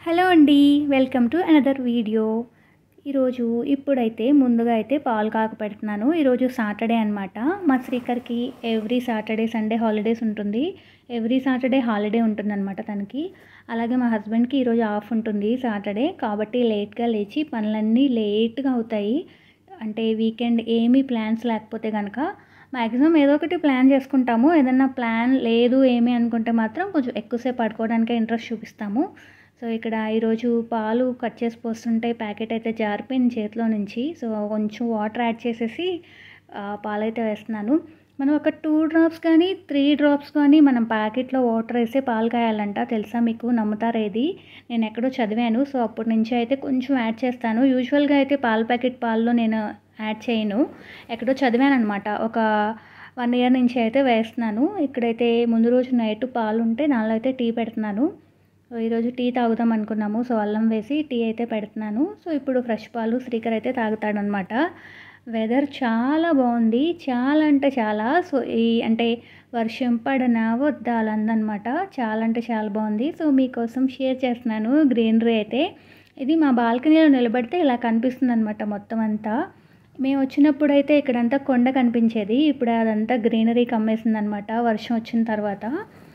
Hello అండి, welcome to another video. ఈరోజు ఇప్పుడైతే ముందుగా అయితే పాలు కాగపెడుతున్నాను. ఈరోజు సాటర్డే అనమాట. మా శ్రీకర్కి ఎవ్రీ సాటర్డే సండే హాలిడేస్ ఉంటుంది. ఎవ్రీ సాటర్డే హాలిడే ఉంటుందన్నమాట తనకి. అలాగే మా హస్బెండ్కి ఈరోజు ఆఫ్ ఉంటుంది సాటర్డే, కాబట్టి లేట్గా లేచి పనులన్నీ లేట్గా అవుతాయి. అంటే వీకెండ్ ఏమీ ప్లాన్స్ లేకపోతే కనుక మ్యాక్సిమం ఏదో ఒకటి ప్లాన్ చేసుకుంటాము. ఏదన్నా ప్లాన్ లేదు ఏమీ అనుకుంటే మాత్రం కొంచెం ఎక్కువసేపు పడుకోవడానికే ఇంట్రెస్ట్ చూపిస్తాము. సో ఇక్కడ ఈరోజు పాలు కట్ చేసి పోస్తుంటే ప్యాకెట్ అయితే జారిపోయింది చేతిలో నుంచి. సో కొంచెం వాటర్ యాడ్ చేసేసి పాలైతే వేస్తున్నాను. మనం ఒక 2 డ్రాప్స్ కానీ 3 డ్రాప్స్ కానీ మనం ప్యాకెట్లో వాటర్ వేసే పాలు కాయాలంట. తెలుసా మీకు? నమ్ముతారేది? నేను ఎక్కడో చదివాను. సో అప్పటి నుంచి అయితే కొంచెం యాడ్ చేస్తాను. యూజువల్గా అయితే పాల ప్యాకెట్ పాలలో నేను యాడ్ చేయను. ఎక్కడో చదివాను అనమాట. ఒక 1 ఇయర్ నుంచి అయితే వేస్తున్నాను. ఇక్కడైతే ముందు రోజు నైట్ పాలు ఉంటే దానిలో అయితే టీ పెడుతున్నాను. సో ఈరోజు టీ తాగుదాం అనుకున్నాము. సో అల్లం వేసి టీ అయితే పెడుతున్నాను. సో ఇప్పుడు ఫ్రెష్ పాలు శ్రీకర్ అయితే తాగుతాడనమాట. వెదర్ చాలా బాగుంది, చాలా అంటే చాలా. సో అంటే వర్షం పడనా వద్దా అలా అందనమాట. చాలా అంటే చాలా బాగుంది. సో మీకోసం షేర్ చేస్తున్నాను గ్రీనరీ అయితే. ఇది మా బాల్కనీలో నిలబడితే ఇలా కనిపిస్తుంది అనమాట మొత్తం అంతా. మేము వచ్చినప్పుడు అయితే ఇక్కడంతా కొండ కనిపించేది. ఇప్పుడు అదంతా గ్రీనరీ కమ్మేసింది అనమాట వర్షం వచ్చిన తర్వాత.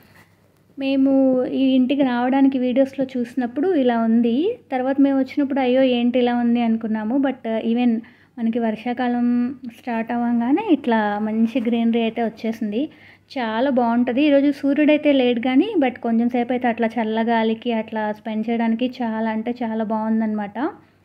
మేము ఈ ఇంటికి రావడానికి వీడియోస్లో చూసినప్పుడు ఇలా ఉంది. తర్వాత మేము వచ్చినప్పుడు అయ్యో ఏంటి ఇలా ఉంది అనుకున్నాము. బట్ ఈవెన్ మనకి వర్షాకాలం స్టార్ట్ అవ్వగానే ఇట్లా మంచి గ్రీనరీ అయితే వచ్చేసింది. చాలా బాగుంటుంది. ఈరోజు సూర్యుడు అయితే లేడు కానీ బట్ కొంచెం సేపు అయితే అట్లా చల్లగాలికి అట్లా స్పెండ్ చేయడానికి చాలా అంటే చాలా బాగుందన్నమాట.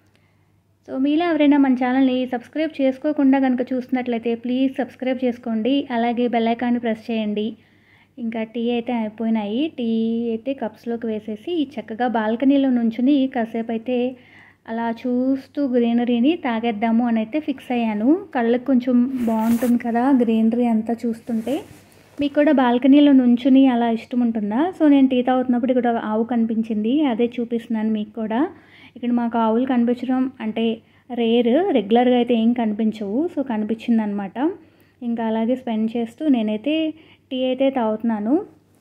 సో మీలో ఎవరైనా మన ఛానల్ని సబ్స్క్రైబ్ చేసుకోకుండా కనుక చూస్తున్నట్లయితే ప్లీజ్ సబ్స్క్రైబ్ చేసుకోండి. అలాగే బెల్ ఐకాన్ని ప్రెస్ చేయండి. ఇంకా టీ అయితే అయిపోయినాయి. టీ అయితే కప్స్లోకి వేసేసి చక్కగా బాల్కనీలో నుంచుని కాసేపు అయితే అలా చూస్తూ గ్రీనరీని తాగేద్దాము అని అయితే ఫిక్స్ అయ్యాను. కళ్ళకి కొంచెం బాగుంటుంది కదా గ్రీనరీ అంతా చూస్తుంటే. మీకు కూడా బాల్కనీలో నుంచుని అలా ఇష్టం ఉంటుందా? సో నేను టీ తాగుతున్నప్పుడు ఇక్కడ ఆవు కనిపించింది, అదే చూపిస్తున్నాను మీకు కూడా. ఇక్కడ మాకు ఆవులు కనిపించడం అంటే రెగ్యులర్గా అయితే ఏం కనిపించవు. సో కనిపించింది అనమాట. ఇంకా అలాగే స్పెండ్ చేస్తూ నేనైతే టీ అయితే తాగుతున్నాను.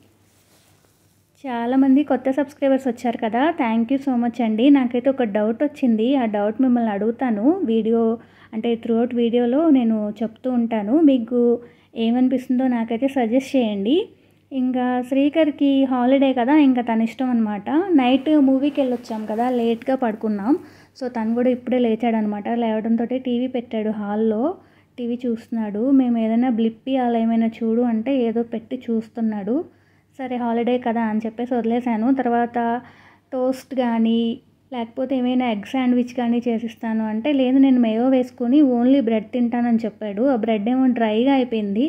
చాలామంది కొత్త సబ్స్క్రైబర్స్ వచ్చారు కదా, థ్యాంక్ యూ సో మచ్ అండి. నాకైతే ఒక డౌట్ వచ్చింది. ఆ డౌట్ మిమ్మల్ని అడుగుతాను. వీడియో అంటే త్రూఅవుట్ వీడియోలో నేను చెప్తూ ఉంటాను. మీకు ఏమనిపిస్తుందో నాకైతే సజెస్ట్ చేయండి. ఇంకా శ్రీకర్కి హాలిడే కదా, ఇంకా తన ఇష్టం అనమాట. నైట్ మూవీకి వెళ్ళొచ్చాం కదా, లేట్గా పడుకున్నాం. సో తను కూడా ఇప్పుడే లేచాడనమాట. లేవడంతో టీవీ పెట్టాడు హాల్లో. టీవీ చూస్తున్నాడు. మేము ఏదైనా బ్లిప్పి అలా ఏమైనా చూడు అంటే ఏదో పెట్టి చూస్తున్నాడు. సరే హాలిడే కదా అని చెప్పేసి వదిలేశాను. తర్వాత టోస్ట్ కానీ లేకపోతే ఏమైనా ఎగ్ శాండ్విచ్ కానీ చేసిస్తాను అంటే లేదు నేను మేయో వేసుకొని ఓన్లీ బ్రెడ్ తింటానని చెప్పాడు. ఆ బ్రెడ్ ఏమో డ్రైగా అయిపోయింది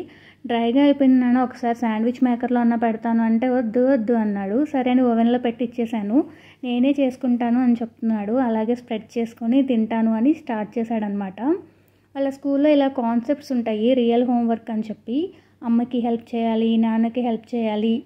నాన్న, ఒకసారి శాండ్విచ్ మేకర్లో అన్న పెడతాను అంటే వద్దు అన్నాడు. సరే అని ఓవెన్లో పెట్టి ఇచ్చేసాను. నేనే చేసుకుంటాను అని చెప్తున్నాడు. అలాగే స్ప్రెడ్ చేసుకొని తింటాను అని స్టార్ట్ చేశాడనమాట. వాళ్ళ స్కూల్లో ఇలా కాన్సెప్ట్స్ ఉంటాయి, రియల్ హోంవర్క్ అని చెప్పి. అమ్మకి హెల్ప్ చేయాలి, నాన్నకి హెల్ప్ చేయాలి,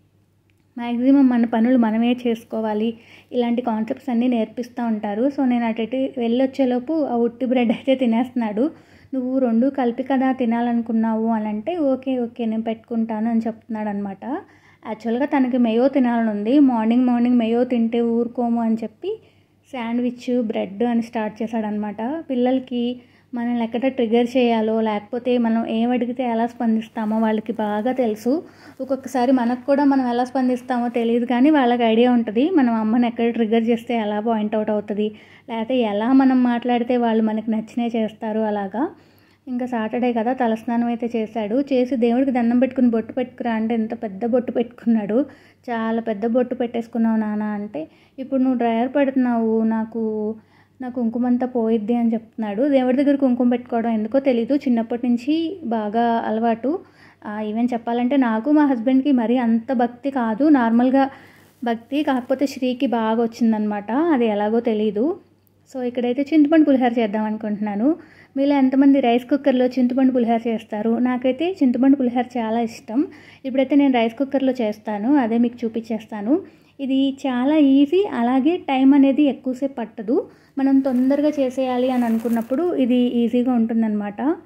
మ్యాక్సిమం మన పనులు మనమే చేసుకోవాలి, ఇలాంటి కాన్సెప్ట్స్ అన్నీ నేర్పిస్తూ ఉంటారు. సో నేను అటు వెళ్ళొచ్చేలోపు ఆ ఉట్టి బ్రెడ్ అయితే తినేస్తున్నాడు. నువ్వు 2 కలిపి కదా తినాలనుకున్నావు అని అంటే ఓకే నేను పెట్టుకుంటాను అని చెప్తున్నాడు అనమాట. యాక్చువల్గా తనకి మేయో తినాలని ఉంది. మార్నింగ్ మేయో తింటే ఊరుకోము అని చెప్పి శాండ్విచ్ బ్రెడ్ అని స్టార్ట్ చేశాడనమాట. పిల్లలకి మనల్ని ఎక్కడ ట్రిగర్ చేయాలో లేకపోతే మనం ఏం అడిగితే ఎలా స్పందిస్తామో వాళ్ళకి బాగా తెలుసు. ఒక్కొక్కసారి మనకు కూడా మనం ఎలా స్పందిస్తామో తెలియదు కానీ వాళ్ళకి ఐడియా ఉంటుంది. మనం అమ్మని ఎక్కడ ట్రిగర్ చేస్తే ఎలా పాయింట్అవుట్ అవుతుంది, లేకపోతే ఎలా మనం మాట్లాడితే వాళ్ళు మనకి నచ్చినే చేస్తారు అలాగా. ఇంకా సాటర్డే కదా, తలస్నానం అయితే చేశాడు. చేసి దేవుడికి దండం పెట్టుకుని బొట్టు పెట్టుకురా అంటే ఎంత పెద్ద బొట్టు పెట్టుకున్నాడు. చాలా పెద్ద బొట్టు పెట్టేసుకున్నావు నాన్న అంటే, ఇప్పుడు నువ్వు డ్రైయర్ పెడుతున్నావు, నాకు కుంకుమంతా పోయిద్ది అని చెప్తున్నాడు. దేవుడి దగ్గర కుంకుమ పెట్టుకోవడం ఎందుకో తెలీదు, చిన్నప్పటి నుంచి బాగా అలవాటు. ఈవెన్ చెప్పాలంటే నాకు మా హస్బెండ్కి మరీ అంత భక్తి కాదు, నార్మల్గా భక్తి. కాకపోతే శ్రీకి బాగా వచ్చిందనమాట, అది ఎలాగో తెలీదు. సో ఇక్కడైతే చింతపండు పులిహోర చేద్దాం అనుకుంటున్నాను. మీలో ఎంతమంది రైస్ కుక్కర్లో చింతపండు పులిహోర చేస్తారు? నాకైతే చింతపండు పులిహోర చాలా ఇష్టం. ఇప్పుడైతే నేను రైస్ కుక్కర్లో చేస్తాను, అదే మీకు చూపించేస్తాను. ఇది చాలా ఈజీ, అలాగే టైం అనేది ఎక్కువసేపు పట్టదు. మనం తొందరగా చేసేయాలి అని అనుకున్నప్పుడు ఇది ఈజీగా ఉంటుందన్నమాట.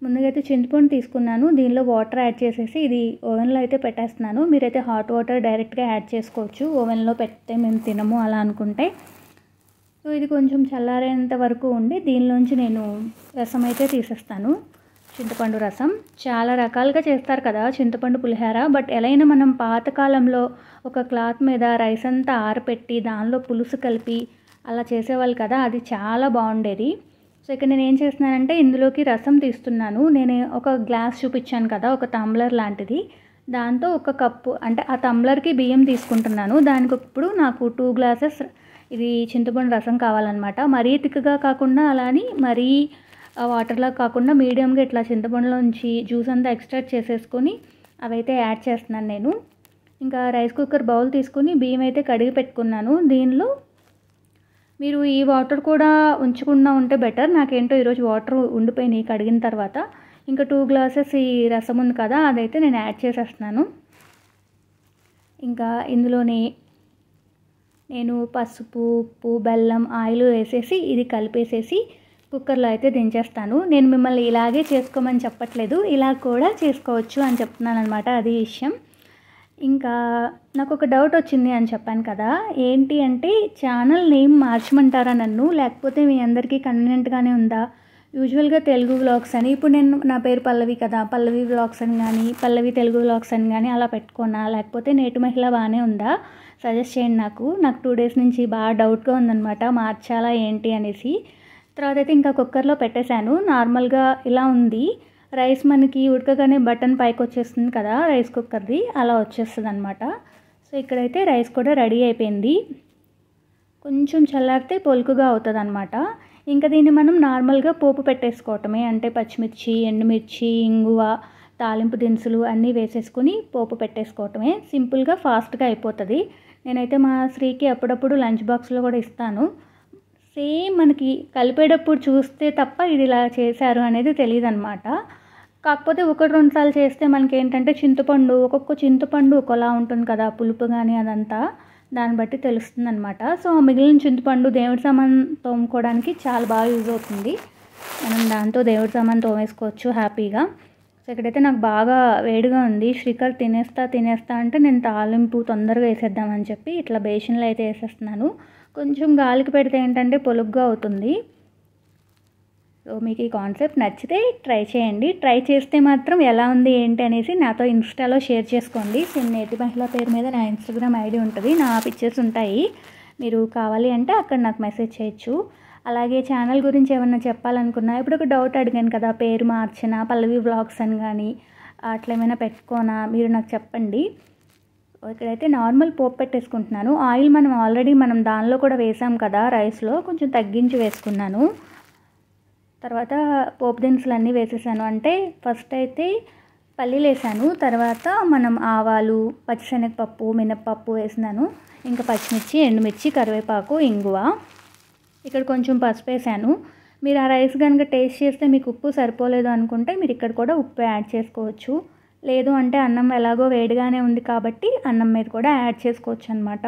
ముందుగా అయితే చింతపండు తీసుకున్నాను. దీనిలో వాటర్ యాడ్ చేసేసి ఇది ఓవెన్లో అయితే పెట్టేస్తున్నాను. మీరైతే హాట్ వాటర్ డైరెక్ట్గా యాడ్ చేసుకోవచ్చు. ఓవెన్లో పెడితే మేము తినము అలా అనుకుంటే. సో ఇది కొంచెం చల్లారేంత వరకు ఉండి దీనిలోంచి నేను రసం అయితే తీసేస్తాను. చింతపండు రసం చాలా రకాలుగా చేస్తారు కదా చింతపండు పులిహోర. బట్ ఎలా అయినా మనం పాతకాలంలో ఒక క్లాత్ మీద రైస్ అంతా ఆరపెట్టి దానిలో పులుసు కలిపి అలా చేసేవాళ్ళు కదా, అది చాలా బాగుండేది. సో ఇక్కడ నేను ఏం చేస్తున్నానంటే ఇందులోకి రసం తీస్తున్నాను. నేను ఒక గ్లాస్ చూపించాను కదా, ఒక టంబ్లర్ లాంటిది, దాంతో ఒక కప్పు అంటే ఆ టంబ్లర్కి బియ్యం తీసుకుంటున్నాను. దానికి ఇప్పుడు నాకు 2 గ్లాసెస్ ఇది చింతపండు రసం కావాలన్నమాట. మరీ తిక్కగా కాకుండా అలా అని మరీ వాటర్లా కాకుండా మీడియంగా ఇట్లా చింతపండులోంచి జ్యూస్ అంతా ఎక్స్ట్రాక్ట్ చేసేసుకొని అవైతే యాడ్ చేస్తున్నాను నేను. ఇంకా రైస్ కుక్కర్ బౌల్ తీసుకుని బియ్యం అయితే కడిగి పెట్టుకున్నాను. దీనిలో మీరు ఈ వాటర్ కూడా ఉంచకుండా ఉంటే బెటర్. నాకేంటో ఈరోజు వాటర్ ఉండిపోయినాయి కడిగిన తర్వాత. ఇంకా 2 గ్లాసెస్ ఈ రసం ఉంది కదా, అదైతే నేను యాడ్ చేసేస్తున్నాను. ఇంకా ఇందులోనే నేను పసుపు, ఉప్పు, బెల్లం, ఆయిల్ వేసేసి ఇది కలిపేసేసి కుక్కర్లో అయితే దించేస్తాను. నేను మిమ్మల్ని ఇలాగే చేసుకోమని చెప్పట్లేదు, ఇలా కూడా చేసుకోవచ్చు అని చెప్తున్నాను అనమాట. అది విషయం. ఇంకా నాకు ఒక డౌట్ వచ్చింది అని చెప్పాను కదా, ఏంటి అంటే ఛానల్ నేమ్ మార్చమంటారా నన్ను, లేకపోతే మీ అందరికీ కన్వీనియంట్గానే ఉందా? యూజువల్గా తెలుగు వ్లాగ్స్ అని, ఇప్పుడు నేను నా పేరు పల్లవి కదా, పల్లవి వ్లాగ్స్ అని కానీ పల్లవి తెలుగు వ్లాగ్స్ అని కానీ అలా పెట్టుకున్నా, లేకపోతే నేటి మహిళ బాగానే ఉందా? సజెస్ట్ చేయండి నాకు 2 డేస్ నుంచి బాగా డౌట్గా ఉందన్నమాట, మార్చాలా ఏంటి అనేసి. తర్వాత అయితే ఇంకా కుక్కర్లో పెట్టేశాను. నార్మల్గా ఇలా ఉంది. రైస్ మనకి ఉడకగానే బటన్ పైకి వచ్చేస్తుంది కదా రైస్ కుక్కర్ది, అలా వచ్చేస్తుంది అనమాట. సో ఇక్కడైతే రైస్ కూడా రెడీ అయిపోయింది. కొంచెం చల్లారితే పొలుకుగా అవుతుంది అనమాట. ఇంకా దీన్ని మనం నార్మల్గా పోపు పెట్టేసుకోవటమే. అంటే పచ్చిమిర్చి, ఎండుమిర్చి, ఇంగువ, తాలింపు దినుసులు అన్నీ వేసేసుకొని పోపు పెట్టేసుకోవటమే. సింపుల్గా ఫాస్ట్గా అయిపోతుంది. నేనైతే మా శ్రీకి అప్పుడప్పుడు లంచ్ బాక్స్లో కూడా ఇస్తాను. సేమ్ మనకి కలిపేటప్పుడు చూస్తే తప్ప ఇది ఇలా చేశారు అనేది తెలియదు అనమాట. కాకపోతే 1-2 సార్లు చేస్తే మనకి ఏంటంటే చింతపండు, ఒక్కొక్క చింతపండు ఒకలా ఉంటుంది కదా, పులుపు కానీ అదంతా దాన్ని బట్టి తెలుస్తుంది అనమాట. సో మిగిలిన చింతపండు దేవుడి సామాన్ తోముకోవడానికి చాలా బాగా యూజ్ అవుతుంది. మనం దాంతో దేవుడి సామాన్ తోమేసుకోవచ్చు హ్యాపీగా. సో ఇక్కడైతే నాకు బాగా వేడిగా ఉంది. శ్రీకర్ తినేస్తా అంటే నేను తాలింపు తొందరగా వేసేద్దామని చెప్పి ఇట్లా బేషన్లో అయితే వేసేస్తున్నాను. కొంచెం గాలికి పెడితే ఏంటంటే పొలుగ్గా అవుతుంది. సో మీకు ఈ కాన్సెప్ట్ నచ్చితే ట్రై చేయండి. ట్రై చేస్తే మాత్రం ఎలా ఉంది ఏంటి అనేసి నాతో ఇన్స్టాలో షేర్ చేసుకోండి. నేటి మహిళ పేరు మీద నా ఇన్స్టాగ్రామ్ ఐడి ఉంటుంది, నా పిక్చర్స్ ఉంటాయి. మీరు కావాలి అంటే అక్కడ నాకు మెసేజ్ చేయొచ్చు. అలాగే ఛానల్ గురించి ఏమన్నా చెప్పాలనుకున్నా, ఇప్పుడు ఒక డౌట్ అడిగాను కదా, పేరు మార్చిన పల్లవి వ్లాగ్స్ అని కానీ అట్లా ఏమైనా పెట్టుకోనా, మీరు నాకు చెప్పండి. ఇక్కడైతే నార్మల్ పోపు పెట్టేసుకుంటున్నాను. ఆయిల్ మనం దానిలో కూడా వేసాం కదా రైస్లో, కొంచెం తగ్గించి వేసుకున్నాను. తర్వాత పోపు దినుసులు అన్నీ వేసేసాను. అంటే ఫస్ట్ అయితే పల్లీలు వేసాను, తర్వాత మనం ఆవాలు, పచ్చిశనగపప్పు, మినప్పప్పు వేసినాను. ఇంకా పచ్చిమిర్చి, ఎండుమిర్చి, కరివేపాకు, ఇంగువ, ఇక్కడ కొంచెం పసుపు వేసాను. మీరు ఆ రైస్ కనుక టేస్ట్ చేస్తే మీకు ఉప్పు సరిపోలేదు అనుకుంటే మీరు ఇక్కడ కూడా ఉప్పు యాడ్ చేసుకోవచ్చు. లేదు అంటే అన్నం ఎలాగో వేడిగానే ఉంది కాబట్టి అన్నం మీద కూడా యాడ్ చేసుకోవచ్చు అనమాట.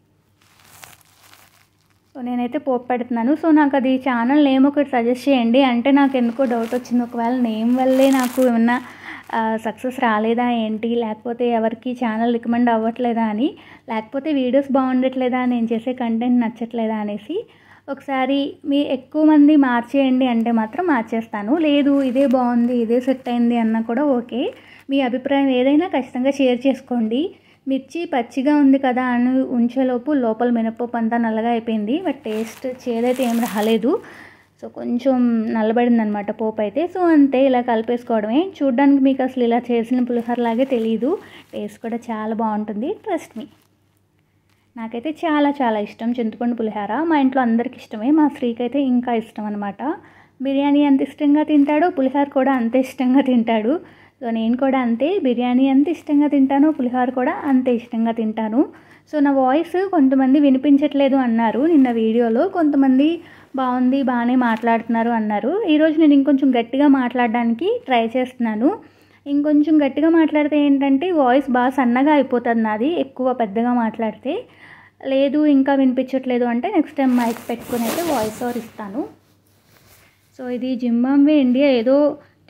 సో నేనైతే పోపు పెడుతున్నాను. సో నాకు అది ఛానల్ నేమ్ ఒకటి సజెస్ట్ చేయండి. అంటే నాకు ఎందుకో డౌట్ వచ్చింది, ఒకవేళ నేమ్ వల్లే నాకు ఏమన్నా సక్సెస్ రాలేదా ఏంటి, లేకపోతే ఎవరికి ఛానల్ రికమెండ్ అవ్వట్లేదా అని, లేకపోతే వీడియోస్ బాగుండట్లేదా, నేను చేసే కంటెంట్ నచ్చట్లేదా అనేసి. ఒకసారి మీ ఎక్కువ మంది మార్చేయండి అంటే మాత్రం మార్చేస్తాను. లేదు ఇదే బాగుంది, ఇదే సెట్ అయింది అన్నా కూడా ఓకే. మీ అభిప్రాయం ఏదైనా ఖచ్చితంగా షేర్ చేసుకోండి. మిర్చి పచ్చిగా ఉంది కదా అని ఉంచేలోపు లోపల మినపప్పు అంతా నల్లగా అయిపోయింది. బట్ టేస్ట్ చేదైతే ఏం రాలేదు. సో కొంచెం నల్లబడింది అనమాట పోపు అయితే. సో అంతే, ఇలా కలిపేసుకోవడమే. చూడ్డానికి మీకు అసలు ఇలా చేసిన పులిహోరలాగే తెలియదు, టేస్ట్ కూడా చాలా బాగుంటుంది, ట్రస్ట్ మీ. నాకైతే చాలా చాలా ఇష్టం చింతపండు పులిహోర. మా ఇంట్లో అందరికి ఇష్టమే, మా శ్రీకి అయితే ఇంకా ఇష్టం అనమాట. బిర్యానీ ఎంత ఇష్టంగా తింటాడో పులిహోర కూడా అంతే ఇష్టంగా తింటాడు. సో నేను కూడా అంతే, బిర్యానీ ఎంత ఇష్టంగా తింటాను, పులిహోర కూడా అంతే ఇష్టంగా తింటాను. సో నా వాయిస్ కొంతమంది వినిపించట్లేదు అన్నారు నిన్న వీడియోలో, కొంతమంది బాగుంది, బాగానే మాట్లాడుతున్నారు అన్నారు. ఈరోజు నేను ఇంకొంచెం గట్టిగా మాట్లాడడానికి ట్రై చేస్తున్నాను. ఇంకొంచెం గట్టిగా మాట్లాడితే ఏంటంటే వాయిస్ బాగా సన్నగా అయిపోతుంది నాది, ఎక్కువ పెద్దగా మాట్లాడితే. లేదు ఇంకా వినిపించట్లేదు అంటే నెక్స్ట్ టైం మైక్ పెట్టుకుని అయితే వాయిస్ ఓవర్ ఇస్తాను. సో ఇది జింబాబ్వే ఇండియా ఏదో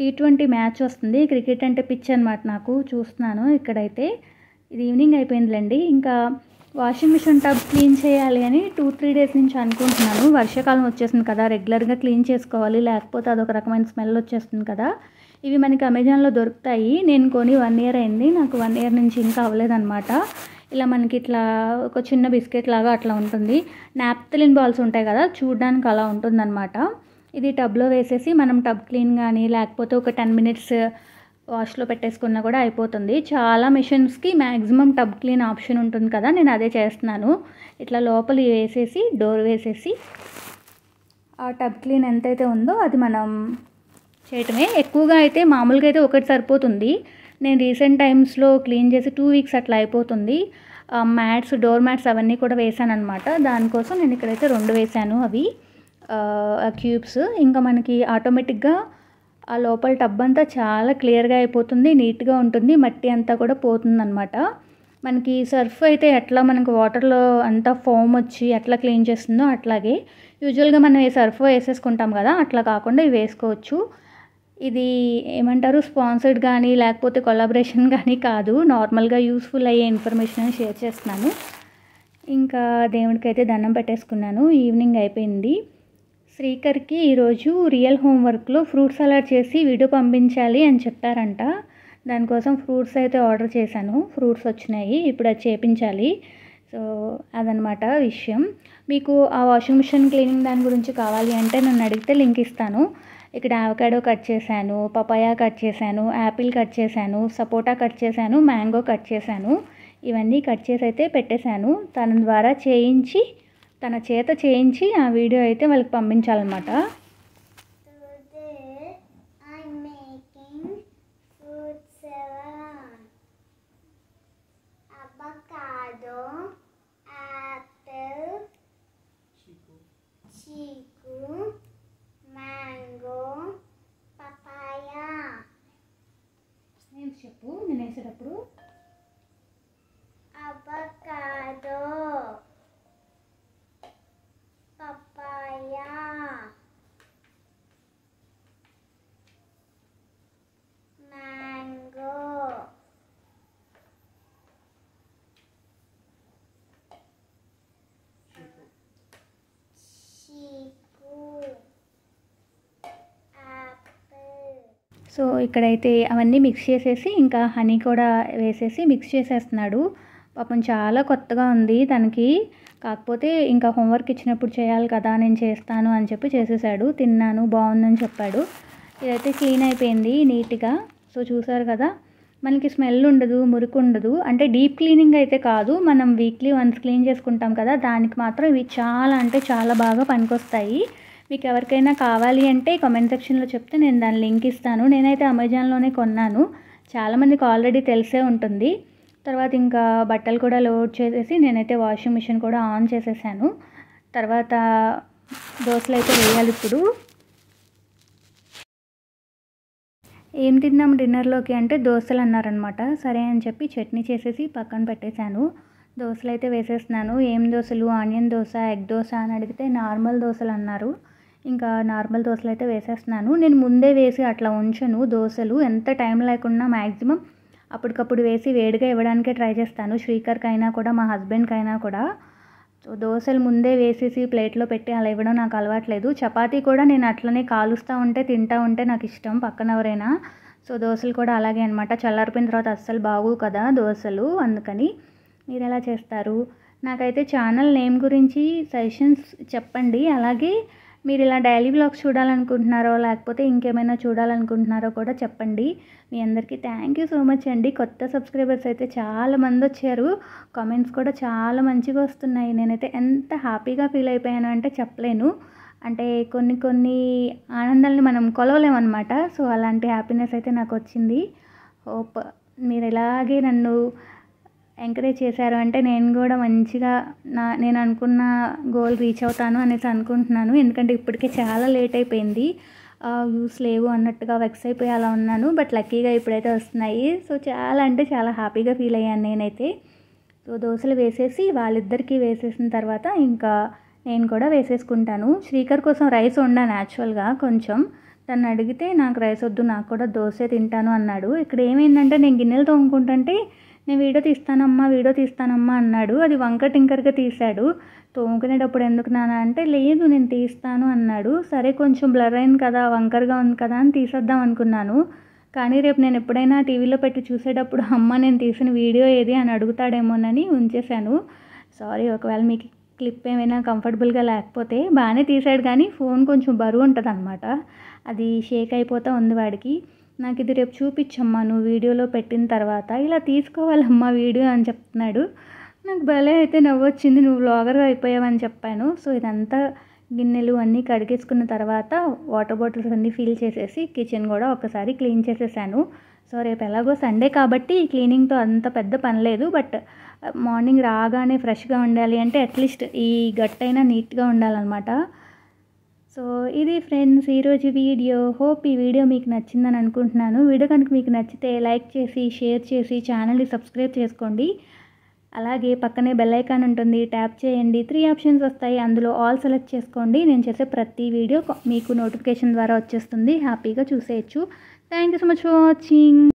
T20 మ్యాచ్ వస్తుంది. క్రికెట్ అంటే పిచ్చి అనమాట నాకు. చూస్తున్నాను ఇక్కడైతే. ఇది ఈవినింగ్ అయిపోయిందిలేండి. ఇంకా వాషింగ్ మిషన్ టబ్ క్లీన్ చేయాలి అని 2-3 డేస్ నుంచి అనుకుంటున్నాను. వర్షాకాలం వచ్చేసింది కదా, రెగ్యులర్గా క్లీన్ చేసుకోవాలి, లేకపోతే అదొక రకమైన స్మెల్ వచ్చేస్తుంది కదా. ఇవి మనకి అమెజాన్లో దొరుకుతాయి. నేను కొని 1 ఇయర్ అయింది. నాకు 1 ఇయర్ నుంచి ఇంకా అవ్వలేదన్నమాట. ఇలా మనకి ఇట్లా ఒక చిన్న బిస్కెట్ లాగా అట్లా ఉంటుంది. నాప్థలిన్ బాల్స్ ఉంటాయి కదా, చూడడానికి అలా ఉంటుందన్నమాట. ఇది టబ్లో వేసేసి మనం టబ్ క్లీన్ కానీ లేకపోతే ఒక 10 మినిట్స్ వాష్లో పెట్టేసుకున్నా కూడా అయిపోతుంది. చాలా మిషన్స్కి మ్యాక్సిమం టబ్ క్లీన్ ఆప్షన్ ఉంటుంది కదా, నేను అదే చేస్తున్నాను. ఇట్లా లోపల వేసేసి డోర్ వేసేసి ఆ టబ్ క్లీన్ ఎంతైతే ఉందో అది మనం చేయటమే. ఎక్కువగా అయితే మామూలుగా అయితే ఒకటి సరిపోతుంది. నేను రీసెంట్ టైమ్స్లో క్లీన్ చేసి 2 వీక్స్ అట్లా అయిపోతుంది. మ్యాట్స్, డోర్ మ్యాట్స్ అవన్నీ కూడా వేసాను అనమాట. దానికోసం నేను ఇక్కడైతే 2 వేసాను అవి క్యూబ్స్. ఇంకా మనకి ఆటోమేటిక్గా ఆ లోపల టబ్ అంతా చాలా క్లియర్గా అయిపోతుంది, నీట్గా ఉంటుంది, మట్టి అంతా కూడా పోతుందన్నమాట. మనకి సర్ఫ్ అయితే ఎట్లా మనకు వాటర్లో అంతా ఫోమ్ వచ్చి ఎట్లా క్లీన్ చేస్తుందో అట్లాగే యూజువల్గా మనం సర్ఫ్ వేసేసుకుంటాం కదా, అట్లా కాకుండా ఇవి వేసుకోవచ్చు. ఇది ఏమంటారు, స్పాన్సర్డ్ కానీ లేకపోతే కొలాబరేషన్ కానీ కాదు, నార్మల్గా యూస్ఫుల్ అయ్యే ఇన్ఫర్మేషన్ షేర్ చేస్తున్నాను. ఇంకా దేవుడికి అయితే దండం పెట్టేసుకున్నాను. ఈవినింగ్ అయిపోయింది. శ్రీకర్కి ఈరోజు రియల్ హోంవర్క్లో ఫ్రూట్ సలాడ్ చేసి వీడియో పంపించాలి అని చెప్పారంట. దానికోసం ఫ్రూట్స్ అయితే ఆర్డర్ చేశాను. ఫ్రూట్స్ వచ్చినాయి, ఇప్పుడు అది చేపించాలి. సో అదనమాట విషయం. మీకు ఆ వాషింగ్ మిషన్ క్లీనింగ్ దాని గురించి కావాలి అంటే నన్ను అడిగితే లింక్ ఇస్తాను. ఇక్కడ అవకాడో కట్ చేశాను, పపాయా కట్ చేశాను, యాపిల్ కట్ చేశాను, సపోటా కట్ చేశాను, మ్యాంగో కట్ చేశాను. ఇవన్నీ కట్ చేసి అయితే పెట్టేశాను. తన ద్వారా చేయించి, తన చేత చేయించి ఆ వీడియో అయితే వాళ్ళకి పంపించాలన్నమాట. చెప్పు నేను వేసేటప్పుడు. అవకాడో, పపాయా, మ్యాంగో, సో ఇక్కడైతే అవన్నీ మిక్స్ చేసేసి ఇంకా హనీ కూడా వేసేసి మిక్స్ చేసేస్తున్నాడు. పాపం చాలా కొత్తగా ఉంది తనకి. కాకపోతే ఇంకా హోంవర్క్ ఇచ్చినప్పుడు చేయాలి కదా, నేను చేస్తాను అని చెప్పి చేసేసాడు. తిన్నాను, బాగుందని చెప్పాడు. ఇదైతే క్లీన్ అయిపోయింది నీట్గా. సో చూసారు కదా, మనకి స్మెల్ ఉండదు, మురికి ఉండదు. అంటే డీప్ క్లీనింగ్ అయితే కాదు, మనం వీక్లీ వన్స్ క్లీన్ చేసుకుంటాం కదా, దానికి మాత్రం ఇవి చాలా అంటే చాలా బాగా పనికొస్తాయి. మీకు ఎవరికైనా కావాలి అంటే కామెంట్ సెక్షన్లో చెప్తే నేను దాని లింక్ ఇస్తాను. నేనైతే అమెజాన్లోనే కొన్నాను. చాలామందికి ఆల్రెడీ తెలిసే ఉంటుంది. తర్వాత ఇంకా బట్టలు కూడా లోడ్ చేసేసి నేనైతే వాషింగ్ మిషన్ కూడా ఆన్ చేసేసాను. తర్వాత దోశలు అయితే వేయాలి ఇప్పుడు. ఏం తిన్నాం డిన్నర్లోకి అంటే దోశలు అన్నారనమాట. సరే అని చెప్పి చట్నీ చేసేసి పక్కన పెట్టేశాను. దోశలు అయితే వేసేస్తున్నాను. ఏం దోశలు, ఆనియన్ దోశ, ఎగ్ దోశ అని అడిగితే నార్మల్ దోశలు అన్నారు. ఇంకా నార్మల్ దోశలు అయితే వేసేస్తున్నాను. నేను ముందే వేసి అట్లా ఉంచను దోశలు. ఎంత టైం లేకుండా మ్యాక్సిమం అప్పటికప్పుడు వేసి వేడిగా ఇవ్వడానికే ట్రై చేస్తాను. శ్రీకర్కి అయినా కూడా, మా హస్బెండ్కి అయినా కూడా. సో దోశలు ముందే వేసేసి ప్లేట్లో పెట్టి అలా ఇవ్వడం నాకు అలవాట్లేదు. చపాతీ కూడా నేను అట్లనే కాలుస్తూ ఉంటే తింటూ ఉంటే నాకు ఇష్టం, పక్కన ఎవరైనా. సో దోశలు కూడా అలాగే అనమాట. చల్లారిపోయిన తర్వాత అస్సలు బాగు కదా దోశలు, అందుకని. మీరు ఎలా చేస్తారు? నాకైతే ఛానల్ నేమ్ గురించి సజెషన్స్ చెప్పండి. అలాగే మీరు ఇలా డైలీ వ్లాగ్స్ చూడాలనుకుంటున్నారో లేకపోతే ఇంకేమైనా చూడాలనుకుంటున్నారో కూడా చెప్పండి. మీ అందరికీ థ్యాంక్ యూ సో మచ్ అండి. కొత్త సబ్స్క్రైబర్స్ అయితే చాలా మంది వచ్చారు. కామెంట్స్ కూడా చాలా మంచిగా వస్తున్నాయి. నేనైతే ఎంత హ్యాపీగా ఫీల్ అయిపోయాను అంటే చెప్పలేను. అంటే కొన్ని ఆనందాలని మనం కొలవలేమన్నమాట. సో అలాంటి హ్యాపీనెస్ అయితే నాకు వచ్చింది. హోప్ మీరు ఇలాగే నన్ను ఎంకరేజ్ చేశారు అంటే నేను కూడా మంచిగా నేను అనుకున్న గోల్ రీచ్ అవుతాను అనేసి అనుకుంటున్నాను. ఎందుకంటే ఇప్పటికే చాలా లేట్ అయిపోయింది. వ్యూస్ లేవు అన్నట్టుగా వెక్స్ అయిపోయి అలా ఉన్నాను. బట్ లక్కీగా ఇప్పుడైతే వస్తున్నాయి. సో చాలా అంటే చాలా హ్యాపీగా ఫీల్ అయ్యాను నేనైతే. సో దోశలు వేసేసి వాళ్ళిద్దరికీ వేసేసిన తర్వాత ఇంకా నేను కూడా వేసేసుకుంటాను. శ్రీకర్ కోసం రైస్ వండాను యాక్చువల్గా కొంచెం. తను అడిగితే నాకు రైస్ వద్దు, నాకు కూడా దోశ తింటాను అన్నాడు. ఇక్కడ ఏమైందంటే నేను గిన్నెలు తోముకుంటుంటే నేను వీడియో తీస్తానమ్మా అన్నాడు. అది వంకర టింకర్గా తీశాడు. తోముకునేటప్పుడు ఎందుకు నాన్న అంటే లేదు నేను తీస్తాను అన్నాడు. సరే కొంచెం బ్లర్ అయింది కదా, వంకరగా ఉంది కదా అని తీసేద్దాం అనుకున్నాను. కానీ రేపు నేను ఎప్పుడైనా టీవీలో పెట్టి చూసేటప్పుడు అమ్మ నేను తీసిన వీడియో ఏది అని అడుగుతాడేమోనని ఉంచేశాను. సారీ ఒకవేళ మీకు క్లిప్ ఏమైనా కంఫర్టబుల్గా లేకపోతే. బాగానే తీసాడు కానీ ఫోన్ కొంచెం బరువు ఉంటుంది అనమాట, అది షేక్ అయిపోతూ ఉంది వాడికి. నాకు ఇది రేపు చూపించమ్మా నువ్వు వీడియోలో పెట్టిన తర్వాత, ఇలా తీసుకోవాలమ్మా వీడియో అని చెప్తున్నాడు. నాకు భలే అయితే నవ్వొచ్చింది, నువ్వు వ్లాగర్గా అయిపోయావని చెప్పాను. సో ఇదంతా గిన్నెలు అన్నీ కడిగేసుకున్న తర్వాత వాటర్ బాటిల్స్ అన్నీ ఫిల్ చేసేసి కిచెన్ కూడా ఒకసారి క్లీన్ చేసేసాను. సో రేపు ఎలాగో సండే కాబట్టి క్లీనింగ్తో అంత పెద్ద పని లేదు. బట్ మార్నింగ్ రాగానే ఫ్రెష్గా ఉండాలి అంటే అట్లీస్ట్ ఈ గట్టైనా నీట్గా ఉండాలన్నమాట. సో ఇది ఫ్రెండ్స్ ఈరోజు వీడియో. హోప్ ఈ వీడియో మీకు నచ్చిందని అనుకుంటున్నాను. వీడియో కనుక మీకు నచ్చితే లైక్ చేసి షేర్ చేసి ఛానల్ని సబ్స్క్రైబ్ చేసుకోండి. అలాగే పక్కనే బెల్ ఐకాన్ ఉంటుంది, ట్యాప్ చేయండి. 3 ఆప్షన్స్ వస్తాయి, అందులో ఆల్ సెలెక్ట్ చేసుకోండి. నేను చేసే ప్రతి వీడియో మీకు నోటిఫికేషన్ ద్వారా వచ్చేస్తుంది, హ్యాపీగా చూసేయచ్చు. Thank you so much for watching.